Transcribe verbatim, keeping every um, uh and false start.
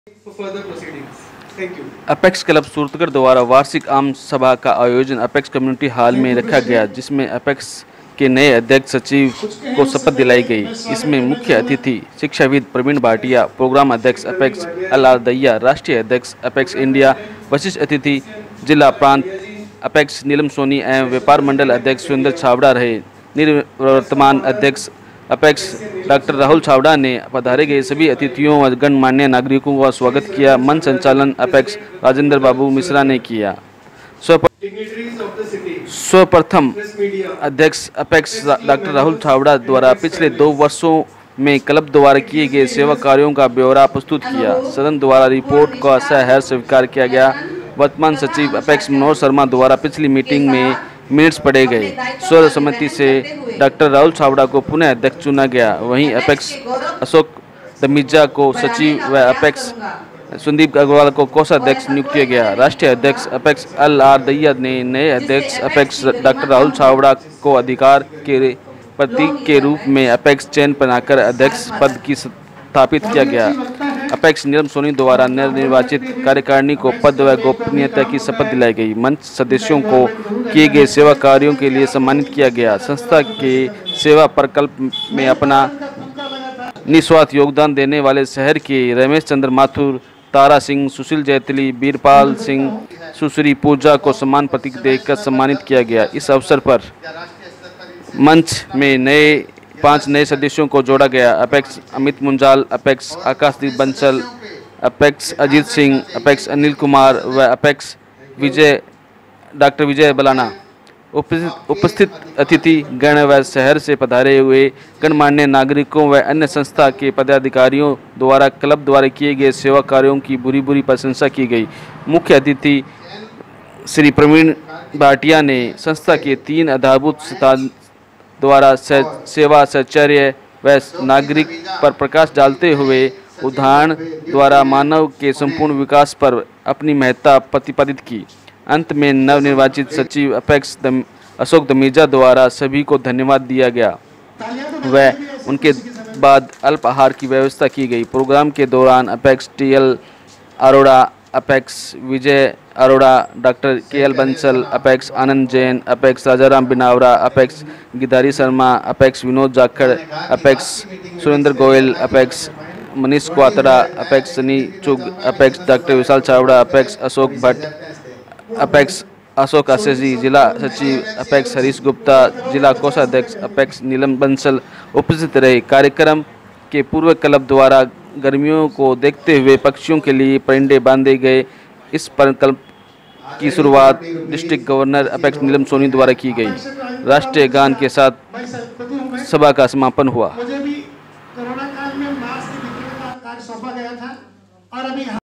Apex club Suratgarh द्वारा वार्षिक आम सभा का आयोजन अपेक्स कम्युनिटी हॉल में रखा गया, जिसमें अपेक्स के नए अध्यक्ष सचिव को शपथ दिलाई गई। इसमें मुख्य अतिथि शिक्षाविद प्रवीण भाटिया, प्रोग्राम अध्यक्ष अपेक्स एल आर दैया, राष्ट्रीय अध्यक्ष अपेक्स इंडिया, विशिष्ट अतिथि जिला प्रांत अपेक्स नीलम सोनी एवं व्यापार मंडल अध्यक्ष सुरेंद्र छाबड़ा रहे। निर्वर्तमान अध्यक्ष अपेक्स डॉक्टर राहुल छाबड़ा ने पधारे गए सभी अतिथियों व गणमान्य नागरिकों का स्वागत किया। मंच संचालन अपेक्स राजेंद्र बाबू मिश्रा ने किया। सर्वप्रथम अध्यक्ष अपेक्स डॉक्टर राहुल छाबड़ा द्वारा पिछले दो वर्षों में क्लब द्वारा किए गए सेवा कार्यों का ब्यौरा प्रस्तुत किया। सदन द्वारा रिपोर्ट का सहर्ष स्वीकार किया गया। वर्तमान सचिव अपेक्स मनोहर शर्मा द्वारा पिछली मीटिंग में मिनट्स पढ़े गए। सर्वसम्मति से डॉक्टर राहुल छाबड़ा को पुनः अध्यक्ष चुना गया। वहीं अपेक्स अशोक दमीजा को सचिव व अपेक्स संदीप अग्रवाल को कोषाध्यक्ष नियुक्त किया गया। राष्ट्रीय अध्यक्ष अपेक्स एल आर दैया ने नए अध्यक्ष अपेक्स डॉक्टर राहुल छाबड़ा को अधिकार के प्रतीक के रूप में अपेक्स चयन बनाकर अध्यक्ष पद की स्थापित किया गया। अपेक्स नीलम सोनी द्वारा नवनिर्वाचित कार्यकारिणी को पद व गोपनीयता की शपथ दिलाई गई। मंच सदस्यों को किए गए सेवा कार्यों के लिए सम्मानित किया गया। संस्था के सेवा प्रकल्प में अपना निस्वार्थ योगदान देने वाले शहर के रमेश चंद्र माथुर, तारा सिंह, सुशील जैतली, बीरपाल सिंह, सुश्री पूजा को सम्मान प्रतीक देकर सम्मानित किया गया। इस अवसर पर मंच में नए पांच नए सदस्यों को जोड़ा गया। Apex Amit Munjal, Apex Akashdeep Bansal, Apex Ajit Singh, Apex Anil Kumar व अपेक्स विजय डॉक्टर विजय बलाना। उपस्थित उपस्थित अतिथि गण व शहर से पधारे हुए गणमान्य नागरिकों व अन्य संस्था के पदाधिकारियों द्वारा क्लब द्वारा किए गए सेवा कार्यों की बुरी बुरी प्रशंसा की गई। मुख्य अतिथि श्री प्रवीण भाटिया ने संस्था के तीन आधारभूत सिद्धांत द्वारा सेवा, सच्चर्य व नागरिक पर प्रकाश डालते हुए उदाहरण द्वारा मानव के संपूर्ण विकास पर अपनी महत्ता प्रतिपादित की। अंत में नवनिर्वाचित सचिव अपेक्स दम, अशोक दमीजा द्वारा सभी को धन्यवाद दिया गया व उनके बाद अल्पाहार की व्यवस्था की गई। प्रोग्राम के दौरान Apex T L Arora, Apex Vijay Arora, doctor K L Bansal, Apex Anand Jain, Apex Rajaram Binawara, Apex Gidari Sharma, Apex Vinod Jakhar, Apex Surender Goyal, Apex Manish Kwatra, Apex Sunny Chugh, Apex doctor Vishal Chhabra, Apex Ashok Bhatt, Apex Ashok Ashishi, जिला सचिव अपेक्स हरीश गुप्ता, जिला कोषाध्यक्ष अपेक्स नीलम बंसल उपस्थित रहे। कार्यक्रम के पूर्व क्लब द्वारा गर्मियों को देखते हुए पक्षियों के लिए परिंदे बांधे गए। इस प्रकल्प की शुरुआत district governor Apex Neelam Soni द्वारा की गई। राष्ट्रीय गान के साथ सभा का समापन हुआ।